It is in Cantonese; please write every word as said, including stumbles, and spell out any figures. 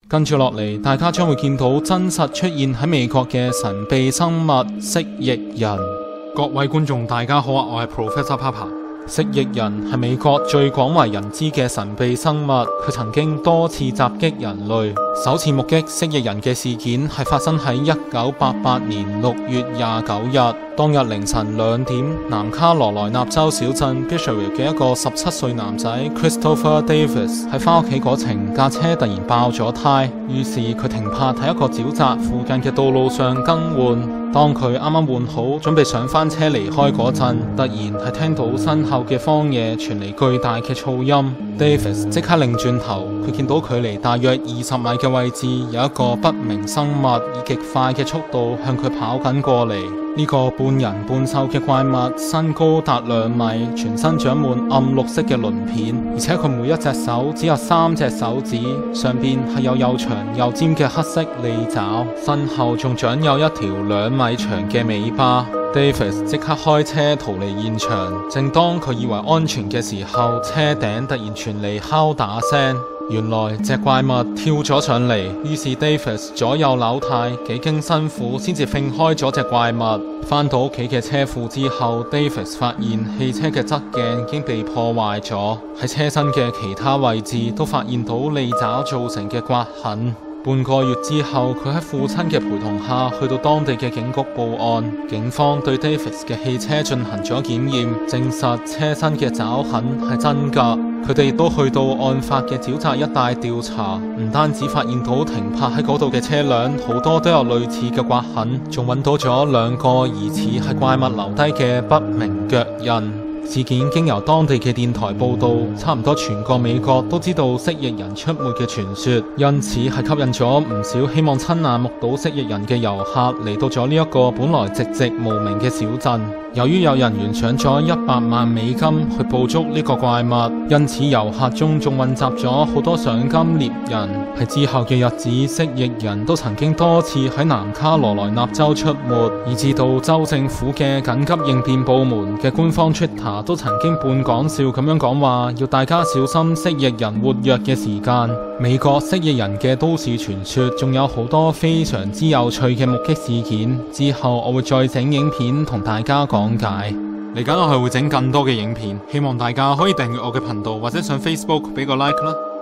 跟住落嚟，大家將會見到真實出現喺美國嘅神秘生物蜥蜴人。各位觀眾大家好啊，我係 Professor Papa。蜥蜴人係美國最廣為人知嘅神秘生物，佢曾經多次襲擊人類。首次目擊蜥蜴人嘅事件係發生喺一九八八年六月廿九日，當日凌晨兩點，南卡羅來納州小鎮 Bishopville 嘅一個十七歲男仔 Christopher Davis 喺返屋企嗰程架車突然爆咗胎，於是佢停泊喺一個沼澤附近嘅道路上更換。當佢啱啱換好，準備上返車離開嗰陣，突然係聽到身後嘅荒野傳嚟巨大嘅噪音。Davis 即刻擰轉頭，佢見到距離大約二十米嘅位置有一個不明生物以極快嘅速度向佢跑緊過嚟。呢個半人半獸嘅怪物身高達兩米，全身長滿暗綠色嘅鱗片，而且佢每一隻手只有三隻手指，上邊係有又長又尖嘅黑色利爪，身後仲長有一條兩米長嘅尾巴。Davis 即刻開車逃離現場，正當佢以為安全嘅時候，車頂突然傳嚟敲打聲。原來隻怪物跳咗上嚟，於是 Davis 左右扭軚，幾經辛苦先至揈開咗隻怪物。返到屋企嘅車庫之後， Davis 發現汽車嘅側鏡已經被破壞咗，喺車身嘅其他位置都發現到利爪造成嘅刮痕。半個月之後，佢喺父親嘅陪同下去到當地嘅警局報案。警方對 Davis 嘅汽車進行咗檢驗，證實車身嘅爪痕係真㗎。佢哋亦都去到案發嘅沼澤一帶調查，唔單止發現到停泊喺嗰度嘅車輛好多都有類似嘅刮痕，仲揾到咗兩個疑似係怪物留低嘅不明腳印。事件經由當地嘅電台報道，差唔多全個美國都知道蜥蜴人出沒嘅傳說，因此係吸引咗唔少希望親眼目睹蜥蜴人嘅遊客嚟到咗呢一個本來寂寂無名嘅小鎮。由於有人懸賞咗一百萬美金去捕捉呢個怪物，因此遊客中仲混雜咗好多賞金獵人。喺之後嘅日子，蜥蜴人都曾經多次喺南卡羅來納州出沒，以至到州政府嘅緊急應變部門嘅官方 Twitter 都曾經半講笑咁樣講話，要大家小心蜥蜴人活躍嘅時間。美國蜥蜴人嘅都市傳說仲有好多非常之有趣嘅目擊事件，之後我會再整影片同大家講解。嚟緊我係會整更多嘅影片，希望大家可以訂閱我嘅頻道或者上 Facebook 俾個 like 啦。